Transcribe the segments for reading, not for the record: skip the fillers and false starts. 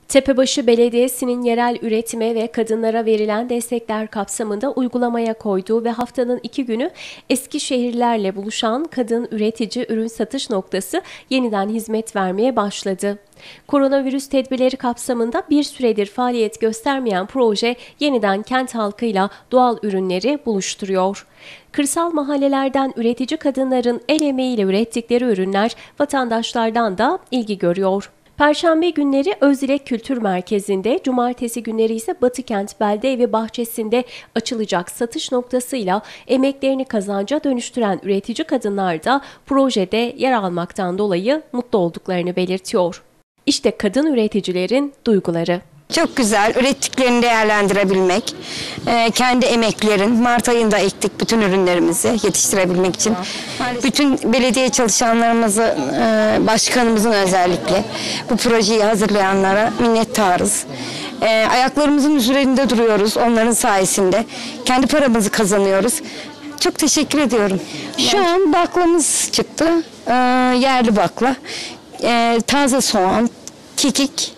Tepebaşı Belediyesi'nin yerel üretime ve kadınlara verilen destekler kapsamında uygulamaya koyduğu ve haftanın 2 günü Eskişehirlerle buluşan kadın üretici ürün satış noktası yeniden hizmet vermeye başladı. Koronavirüs tedbirleri kapsamında bir süredir faaliyet göstermeyen proje yeniden kent halkıyla doğal ürünleri buluşturuyor. Kırsal mahallelerden üretici kadınların el emeğiyle ürettikleri ürünler vatandaşlardan da ilgi görüyor. Perşembe günleri Özdilek Kültür Merkezi'nde, cumartesi günleri ise Batıkent Beldeevi Bahçesi'nde açılacak satış noktasıyla emeklerini kazanca dönüştüren üretici kadınlar da projede yer almaktan dolayı mutlu olduklarını belirtiyor. İşte kadın üreticilerin duyguları. Çok güzel, ürettiklerini değerlendirebilmek, kendi emeklerin, Mart ayında ektik bütün ürünlerimizi yetiştirebilmek için. Bütün belediye çalışanlarımızı, başkanımızın özellikle bu projeyi hazırlayanlara minnettarız. Ayaklarımızın üzerinde duruyoruz onların sayesinde, kendi paramızı kazanıyoruz. Çok teşekkür ediyorum. Şu an baklamız çıktı, yerli bakla, taze soğan, kekik,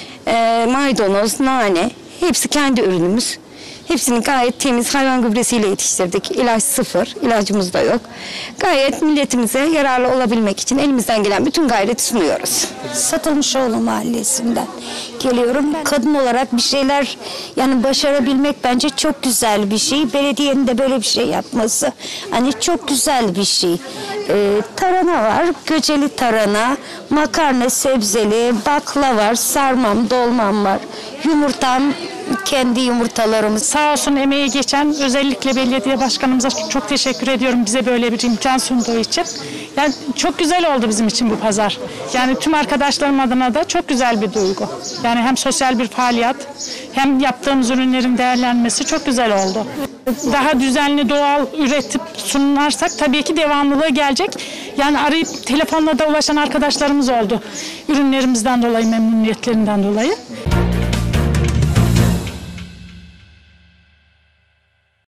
maydanoz, nane, hepsi kendi ürünümüz. Hepsini gayet temiz hayvan gübresiyle yetiştirdik. İlaç sıfır, ilacımız da yok. Gayet milletimize yararlı olabilmek için elimizden gelen bütün gayreti sunuyoruz. Satılmışoğlu Mahallesi'nden geliyorum. Kadın olarak bir şeyler başarabilmek bence çok güzel bir şey. Belediyenin de böyle bir şey yapması çok güzel bir şey. Tarhana var, göceli tarhana, makarna sebzeli, bakla var, sarmam, dolmam var, yumurtam, kendi yumurtalarımız. Sağ olsun emeği geçen özellikle belediye başkanımıza çok teşekkür ediyorum bize böyle bir imkan sunduğu için. Yani çok güzel oldu bizim için bu pazar. Yani tüm arkadaşlarım adına da çok güzel bir duygu. Yani hem sosyal bir faaliyet hem yaptığımız ürünlerin değerlenmesi çok güzel oldu. Daha düzenli doğal üretip sunarsak tabii ki devamlılığı gelecek. Yani arayıp telefonla da ulaşan arkadaşlarımız oldu. Ürünlerimizden dolayı, memnuniyetlerinden dolayı.